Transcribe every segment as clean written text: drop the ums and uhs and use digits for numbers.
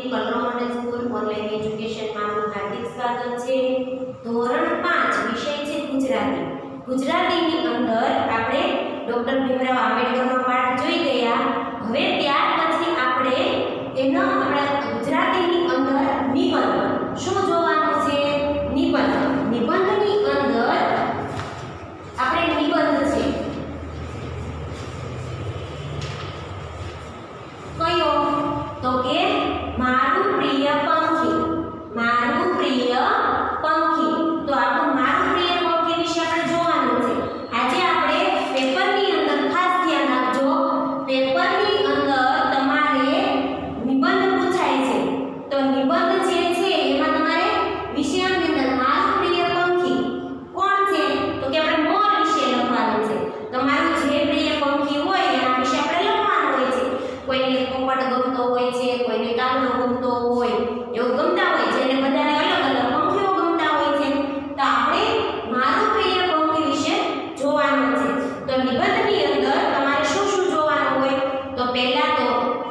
કલરવ model school online એજ્યુકેશનમાં આપનું હાર્દિક સ્વાગત છે। ધોરણ 5 વિષય છે ગુજરાતી। ગુજરાતીની અંદર આપણે ડોક્ટર ભીમરાવ આંબેડકરનો પાઠ જોઈ ગયા। હવે ત્યાર પછી આપણે એનો આપણા ગુજરાતીની અંદર નિબંધ શું જોવાનું છે? નિબંધ। નિબંધની અંદર આપણે નિબંધ છે કયો? તો કે મારું પ્રિય પંખી। મારું પ્રિય પંખી। તો આપણું મારું પ્રિય પંખી વિશે આપણે જોવાનું છે। આજે આપણે પેપરની અંદર ખાસ ધ્યાન રાખજો, પેપરની અંદર તમારે નિબંધ પૂછાય છે। તો નિબંધ જે છે એમાં તમારે વિષયની અંદર મારું પ્રિય પંખી કોણ છે? તો કે આપણે મોર વિશે લખવાનું છે। તમારું જે પ્રિય પંખી હોય એના વિશે આપણે લખવાનું હોય છે। કોઈને પોપટ ગમતો હોય છે, કોઈને કાગડો ગમતો હોય, એવું ગમતા હોય છે, અને બધાને અલગ અલગ પંખીઓ ગમતા હોય છે। તો આપણે મારું પ્રિય પંખી વિશે જોવાનું છે। તો નિબંધની અંદર તમારે શું શું જોવાનું હોય? તો પહેલા તો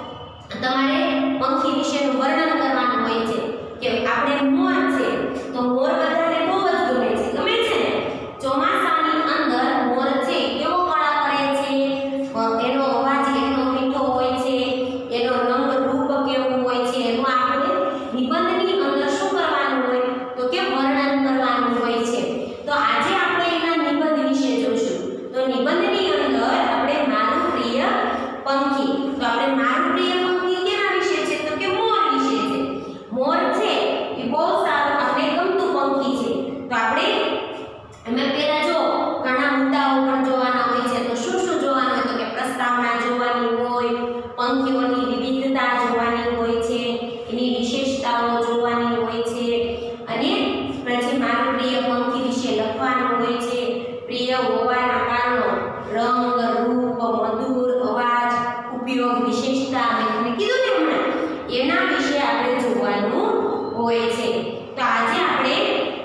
તમારે પંખી વિશેનું વર્ણન કરવાનું હોય છે કે આપણે મોર છે તો મોર બધાને બહુ જ ગમે છે, ગમે છે ને? ચોમાસાની અંદર મોર છે કેવો કળા કરે છે, એનો અવાજ કેટલો મીઠો હોય છે, એનો રંગ રૂપ કેવું હોય છે, એનું આપણે નિબંધની અંદર શું કરવાનું હોય? તો કે વર્ણન કરવાનું હોય છે। તો આજે આપણે એના નિબંધ વિશે જોઈશું। તો નિબંધની અંદર આપણે મારું પ્રિય પંખી, તો આપણે મારું પ્રિય પંખી કેના વિશે છે? તો કે મોર વિશે છે। મોર છે એ બહુ સારું આપણે ગમતું પંખી છે। તો આપણે એમાં પહેલા જો ઘણા મુદ્દાઓ પણ જોવાના હોય છે। તો શું શું જોવાનું હોય? તો કે પ્રસ્તાવના જોવાની હોય, પંખીઓની વિવિધતા જોવાની હોય છે, એની વિશેષતાઓ જોવાની હોય છે, અને પછી મારું પ્રિય પંખી વિશે લખવાનું હોય છે। પ્રિય હોવાના કારણો, રંગ, રૂપ, મધુર અવાજ, ઉપયોગ, વિશેષતા મેં તમને કીધું ને હમણાં, એના વિશે આપણે જોવાનું હોય છે। તો આજે આપણે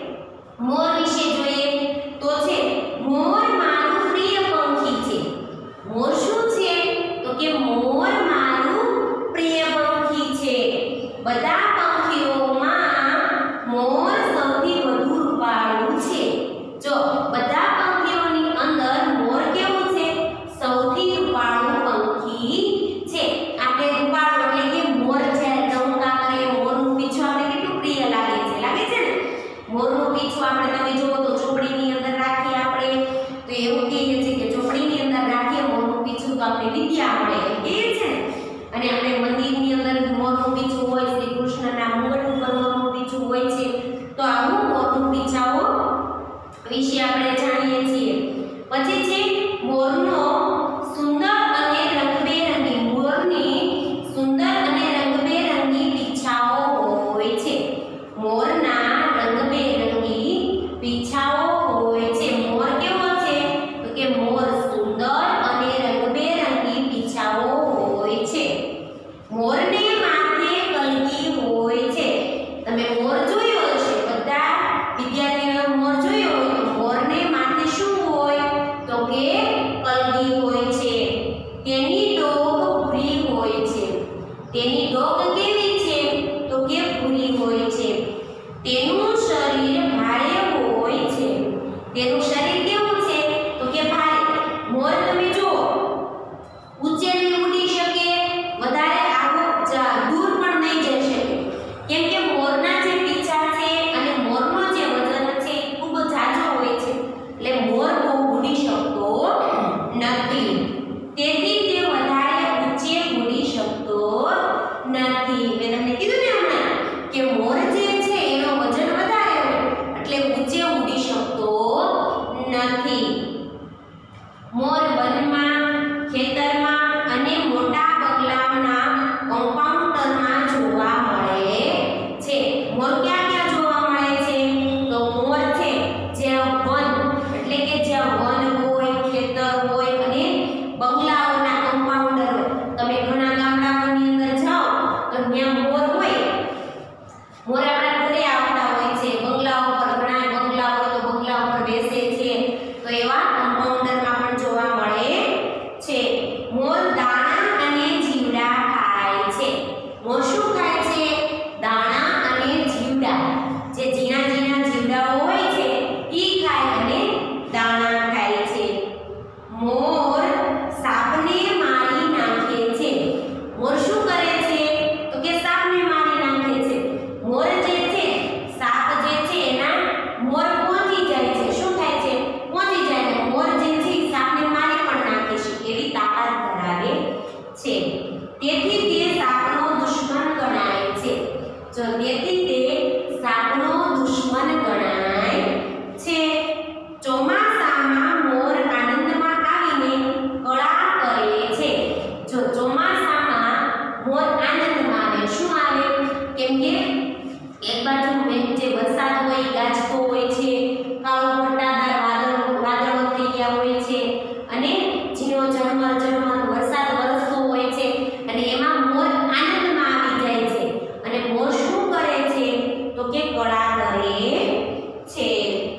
મોર વિશે જોઈએ। તો છે મોર મારું પ્રિય પંખી છે। મોર શું છે? તો કે મોર મારું પ્રિય પંખી છે। બધા પંખીઓમાં મોર સૌથી વધુ રૂપાળું છે। જો બધા પંખીઓની અંદર મોર કેવું છે? સૌથી રૂપાળું પંખી છે। આપણે રૂપાળું એટલે કે મોર જ્યારે ટહુકા કરે, મોરનું પીછું આપણે કેટલું પ્રિય લાગે છે, લાગે છે ને? મોરનું પીછું આપણે તમે જુઓ તો ચોપડીની અંદર રાખીએ આપણે, તો એવું કહીએ છે કે ચોપડીની અંદર રાખીએ મોરનું પીછું તો આપણે વિદ્યા મળે, એ છે ને? અને આપણે મંદિરની અંદર મોરનું પીછું હોય, શ્રી કૃષ્ણના મુગટ ઉપર મોરનું પીછું હોય છે। તો આવું મોરનું પીછાઓ વિશે આપણે જાણીએ છીએ। પછી છે મોરનો સુંદર અને રંગબેરંગી, મોરની સુંદર અને રંગબેરંગી પીછાઓ હોય છે। મોરના રંગબેરંગી પીછાઓ હોય છે। મોર કેવો છે? તો કે મોર સુંદર અને રંગબેરંગી પીછાઓ હોય છે। મોરને માથે કલગી હોય છે। તમે મોર જોયો હશે, બધા વિદ્યાર્થીઓએ મોર જોયો હોય તો મોરને માથે શું હોય? તો કે કલગી હોય છે। તેની ડોક ભૂરી હોય છે। તેની ડોક કેવી છે? તો કે ભૂરી હોય છે। તેનું શરીર ભારે હોય છે। તેનું શરીર કેવું છે? તો કે ભારે। મોર તમે જુઓ ઊંચે નહીં ઉડી શકે, વધારે દૂર પણ નહીં જઈ શકે, કેમ કે મોરના જે પીછા છે અને મોરનો જે વજન છે એ ખૂબ ઝાઝો હોય છે, એટલે મોર બહુ ઉડી શકતો નથી। તેથી તે વધારે ઊંચે ઉડી શકતો નથી। મેં તમને કીધું ને હમણાં કે મોર જે છે એનો વજન વધારે હોય એટલે ઊંચે ઉડી શકતો નથી। મોર વનમાં, ખેતરમાં અને મોટા બગલાના કમ્પાઉન્ડરમાં જોવા મળે છે। મોર ક્યાં ક્યાં જોવા મળે છે? તો મોર છે જ્યાં વન એટલે કે જ્યાં વન હોય, ખેતર હોય અને બગલાઓના કમ્પાઉન્ડર હોય, તમે ઘણા ગામડાઓની અંદર જાઓ તો ત્યાં મોર જો તેથી તે સાપનો દુશ્મન ગણાય છે. ચોમાસામાં મોર આનંદમાં આવીને કળા કરે છે. જો ચોમાસામાં મોર આનંદમાં આવે, શું આવે? કેમ કે એક બાજુ જે વરસાદ હોય ગાજતો હોય છે, કાળો ઘટાદાર વાદળો થઈ ગયા હોય છે અને ઝીણો ઝરમર વરસાદ વરસતો હોય છે અને એમાં મોર આનંદમાં આવી જાય છે. અને મોર શું કરે છે? તો કે કળા કરે છે.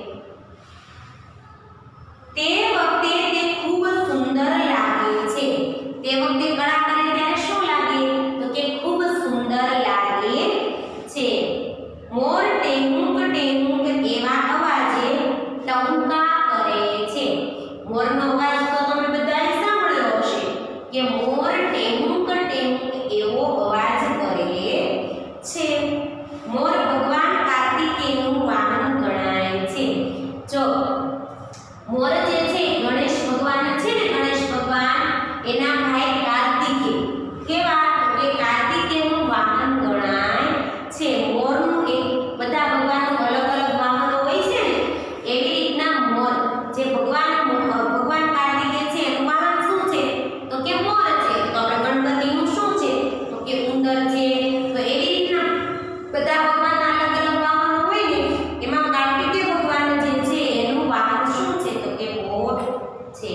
તે વખતે તે ખૂબ સુંદર લાગે છે. તે વખતે કળા કરે ત્યારે શું લાગે? તો કે ખૂબ સુંદર લાગે છે. મોર ટેહુક ટેહુક એવા અવાજે ટહુકા કરે છે. મોરનો અવાજ તો તમે બધાએ સાંભળ્યો હશે કે મોર ટેહુક ટેહુક એવો અવાજ કરે છે. મોર ભગવાન કાર્તિકેયનું વાહન ગણાય છે. જો મોર જે છે ગણેશ ભગવાન છે ને, ગણેશ ભગવાન એના ભાઈ કાર્તિકેય કેવા? કે કાર્તિકેયનું વાહન ગણાય છે. મોરનું એક બધા ભગવાનનું અલગ અલગ વાહનો હોય છે ને, એવી રીતના મોર જે ભગવાન કાર્તિકેય છે એનું વાહન શું છે? તો કે મોર છે. તો આપણે ગણપતિનું શું છે? તો કે ઉંદર છે. તો એવી રીતના બધા ભગવાનના અલગ અલગ વાહનો હોય ને, એમાં કાર્તિકેય ભગવાન જે છે એનું વાહન શું છે? તો કે મોર છે.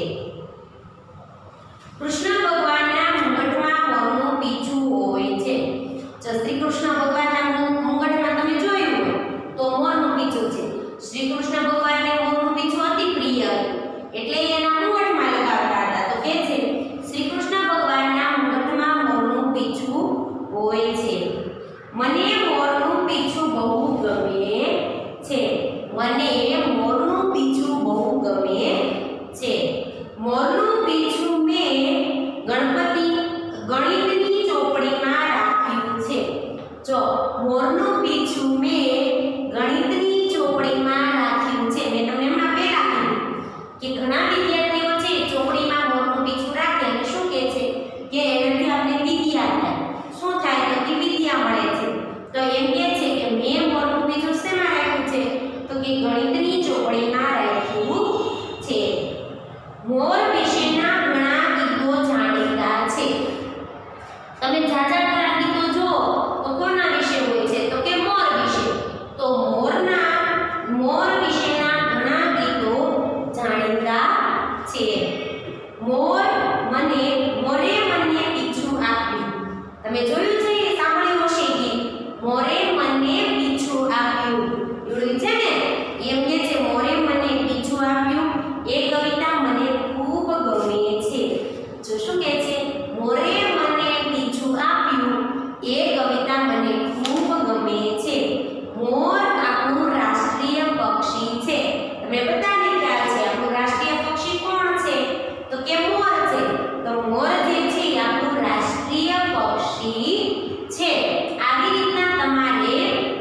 કૃષ્ણ ભગવાનના મુગટમાં મોરનું પીછું હોય છે. જો શ્રી કૃષ્ણ ભગવાનના મુગટમાં તમે જોયું હોય તો મોરનું પીછું છે. શ્રી કૃષ્ણ ભગવાનને મોરનું પીછું અતિ પ્રિય હતું એટલે એના મુગટમાં લગાવતા હતા. તો કે છે શ્રી કૃષ્ણ ભગવાનના મુગટમાં મોરનું પીછું હોય છે. મને મોરનું પીછું બહુ ગમે છે. મને મોરનું પીછું બહુ ગમે છે. મોરનું પીછું મેં ગણિતની ચોપડીમાં રાખ્યું છે. જો મોરનું પીછું મેં ગણિતની ચોપડીમાં રાખ્યું છે. મેં તમને હમણાં પહેલા કીધું કે ઘણા વિદ્યાર્થીઓ છે ચોપડીમાં મોરનું પીછું રાખે અને શું કહે છે કે એનાથી આપણે વિદ્યા થાય. શું થાય? તો કે વિદ્યા મળે છે. તો એમ કહે છે કે મેં મોરનું પીછું શેમાં રાખ્યું છે? તો કે ગણિતની ચોપડીમાં રાખ્યું છે. મોર વિશેના ઘણા ગીતો જાણીતા છે. તમે જાજા ગીતો જો તો કોના વિશે હોય છે? તો કે મોર વિશે. તો મોર વિશેના ઘણા ગીતો જાણીતા છે. મોરે મને પીછું આપ્યું. તમે જોયું છે, સાંભળ્યું હશે કે મોરે મને પીછું આપ્યું. એવું છે ને, એમ કે છે મોરે મને પીછું આપ્યું. એ કવિતા મને ખૂબ ગમે છે. જો શું કહે છે? મોરે મને પીછું આપ્યું. એ કવિતા મને ખૂબ ગમે છે. મોર આપણું રાષ્ટ્રીય પક્ષી છે. તમને બધાને ખ્યાલ છે આપણું રાષ્ટ્રીય પક્ષી કોણ છે? તો કે મોર છે. તો મોર જે છે આપણું રાષ્ટ્રીય પક્ષી છે. આવી રીતના તમારે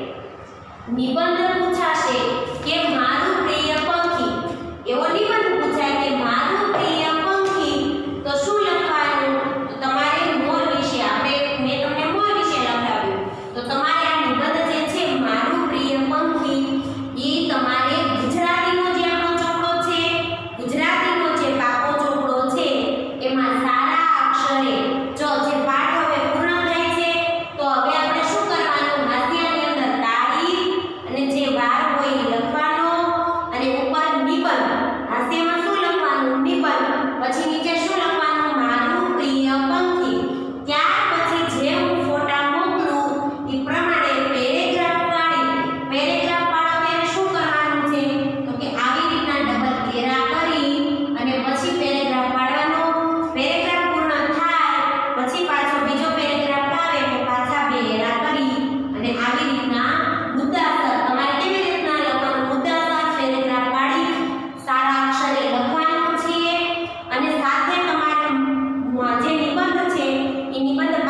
નિબંધ પૂછાશે કે મારું પ્રિય પંખી. એવો નિબંધ પૂછાય કે મારું પ્રિય પંખી, તો શું લખવાનું? તો તમારે મોર વિશે, મેં તમને મોર વિશે લખાવ્યું. તો તમારે આ નિબંધ જે છે મારું પ્રિય પંખી, એ તમારે ગુજરાતીનો જે આપણો ચોપડો છે, ગુજરાતીનો જે પાકો ચોપડો છે એમાં સારા અક્ષરે, જો જે પાઠ હવે પૂર્ણ થાય છે તો હવે આપણે શું કરવાનું? હાથિયાની અંદર તારીખ અને જે વાર હોય એ લખવાનો અને ઉપર નિબંધ. હાસ્યમાં શું લખવાનું? નિબંધ. પછી નીચે શું લખવાનું? મારું પ્રિય પંખી. ત્યાર પછી જે હું ફોટા મોકલું એ પ્રમાણે પેરેગ્રાફ પાડો. ત્યારે શું કરવાનું છે? તો કે આવી રીતના ડબલ ઘેરા કરી અને પછી પેરેગ્રાફ પાડવાનો. પેરેગ્રાફ પૂર્ણ થાય પછી પાછો બીજો પેરેગ્રાફ આવે તો પાછા બે ઘેરા કરી અને આવી રીતના મુદ્દાસર તમારે કેવી રીતના લખવાનું? મુદ્દાસર પેરેગ્રાફ પાડી સારા અક્ષરે લખવાનું છે. અને સાથે તમારે જે નિબંધ છે એ નિબંધ